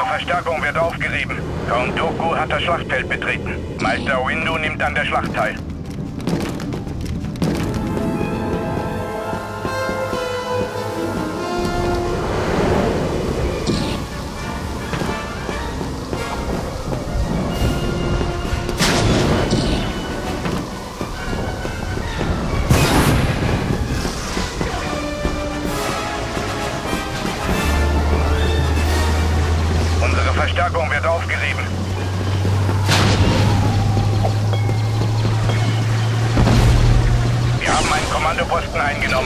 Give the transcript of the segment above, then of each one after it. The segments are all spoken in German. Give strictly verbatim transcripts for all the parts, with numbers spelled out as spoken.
Verstärkung wird aufgerieben. Count Dooku hat das Schlachtfeld betreten. Meister Windu nimmt an der Schlacht teil. Verstärkung wird aufgerieben. Wir haben einen Kommandoposten eingenommen.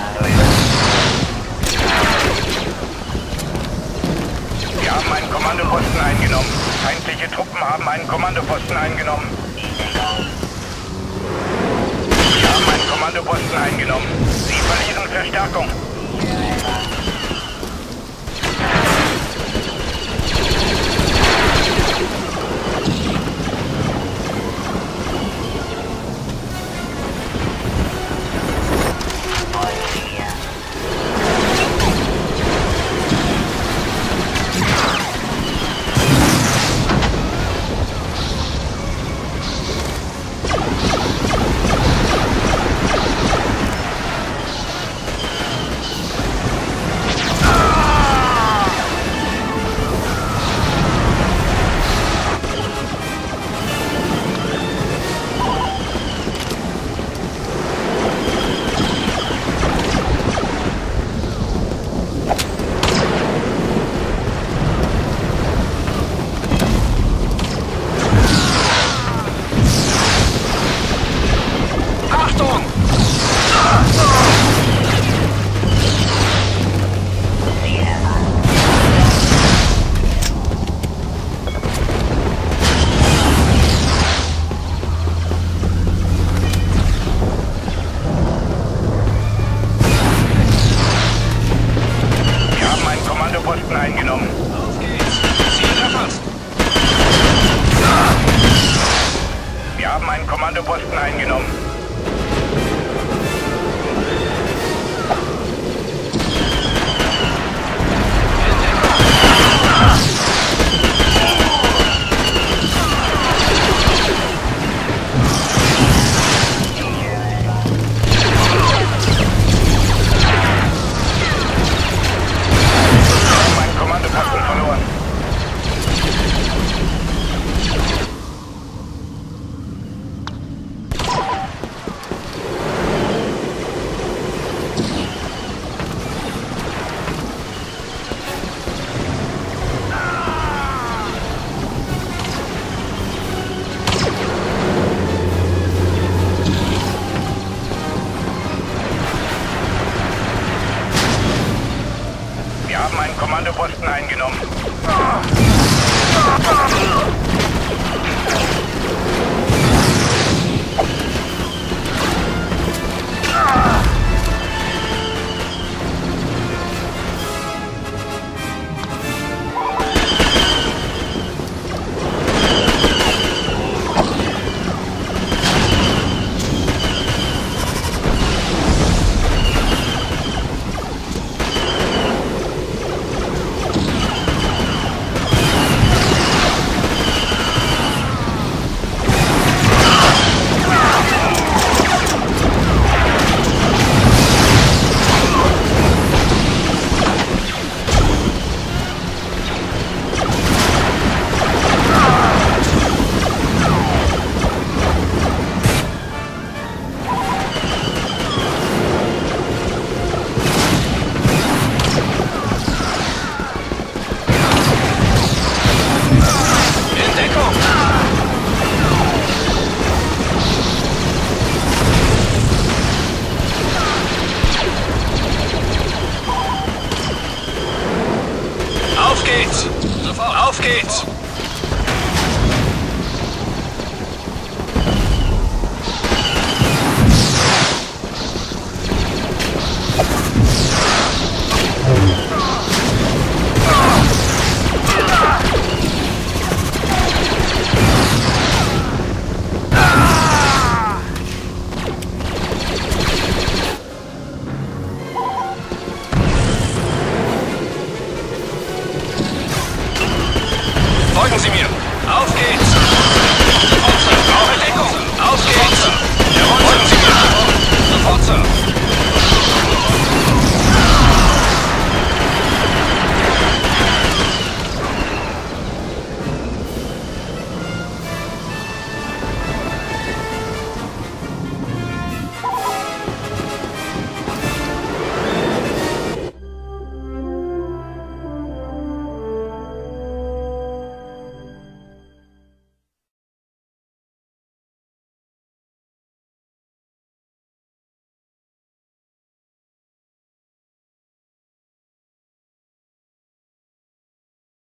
Wir haben einen Kommandoposten eingenommen. Feindliche Truppen haben einen Kommandoposten eingenommen. Wir haben einen Kommandoposten eingenommen. Sie verlieren Verstärkung. Eingenommen. Auf geht's. Ziel erfasst. Wir haben einen Kommandoposten eingenommen. Kommandoposten eingenommen. Auf geht's! Sofort! Auf geht's! Folgen Sie mir! Auf geht's! Brauche Deckung! Auf geht's! Jawohl, folgen Sie mir! Sofort, Sir!